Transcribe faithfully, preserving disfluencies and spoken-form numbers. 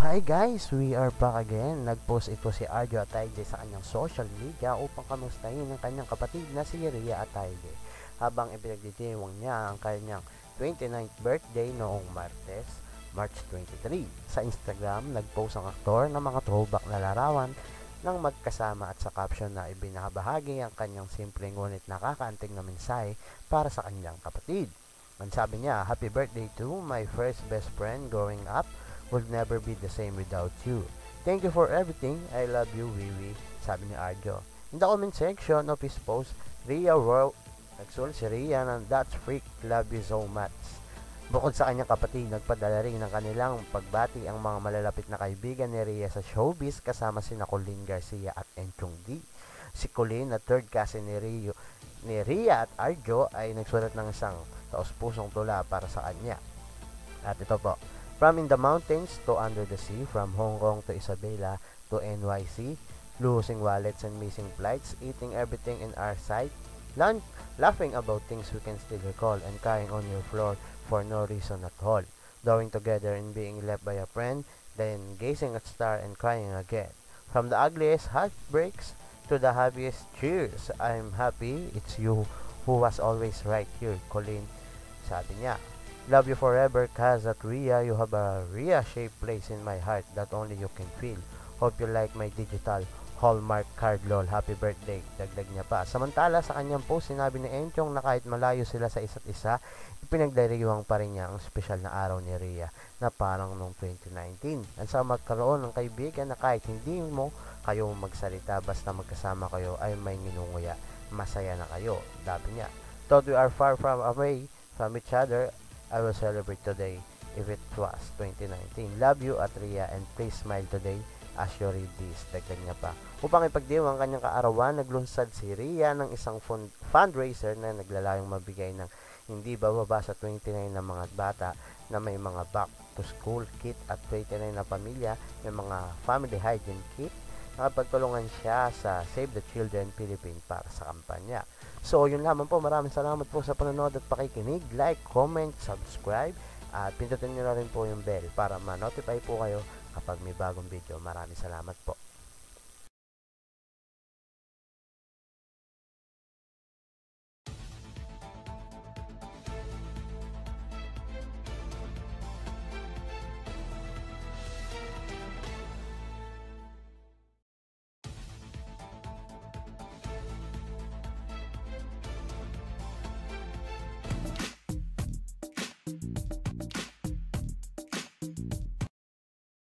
Hi guys, we are back again. Nag-post ito si Arjo Atayde sa kanyang social media upang kamustahin ang kanyang kapatid na si Rhea Atayde habang ipinagdiriwang niya ang kanyang twenty-ninth birthday noong Martes, March twenty-three. Sa Instagram, nag-post ang aktor ng mga throwback na larawan ng magkasama at sa caption na ibinabahagi ang kanyang simpleng ngunit nakakaantig na mensahe para sa kanyang kapatid. Ang sabi niya, "Happy birthday to my first best friend growing up. Would never be the same without you. Thank you for everything. I love you, Wiwi," sabi ni Arjo. In the comment section of his post, Rhea wrote, nagsulat si Rhea ng "That's freak, love you so much." Bukod sa kanyang kapatid, nagpadala rin ng kanilang pagbati ang mga malalapit na kaibigan ni Rhea sa showbiz kasama sina Colleen Garcia at Enchong D. Si Colleen, na third cousin ni, Rio, ni Rhea at Arjo, ay nagsulat ng isang taos-pusong tula para sa kanya. At ito po, "From in the mountains to under the sea, from Hong Kong to Isabela to N Y C, losing wallets and missing flights, eating everything in our sight, lunch, laughing about things we can still recall, and crying on your floor for no reason at all, going together and being left by a friend, then gazing at star and crying again. From the ugliest heartbreaks to the happiest cheers, I'm happy it's you who was always right here, Colleen," sabi niya. "Love you forever, cause at Rhea, you have a Rhea-shaped place in my heart that only you can feel. Hope you like my digital Hallmark card, lol. Happy birthday," dagdag niya pa. Samantala, sa kanyang post, sinabi ni Enchong na kahit malayo sila sa isa't isa, ipinagdiriwang pa rin niya ang espesyal na araw ni Rhea na parang noong twenty nineteen. At sa magkaroon ng kaibigan na kahit hindi mo kayo magsalita, basta magkasama kayo ay may nginunguya. Masaya na kayo, sabi niya. "Though we are far from away from each other, I will celebrate today if it was twenty nineteen. Love you at Rhea and please smile today as you read this," dagdag niya pa. Upang ipagdiwang ang kanyang kaarawan, naglunsad si Rhea ng isang fund fundraiser na naglalayong mabigay ng hindi bababa sa twenty-nine na mga bata na may mga back to school kit at twenty-nine na pamilya may mga family hygiene kit. Nakapagtulungan siya sa Save the Children Philippines para sa kampanya. So, yun lamang po. Maraming salamat po sa panonood at pakikinig. Like, comment, subscribe, at pindutin nyo na rin po yung bell para ma-notify po kayo kapag may bagong video. Maraming salamat po.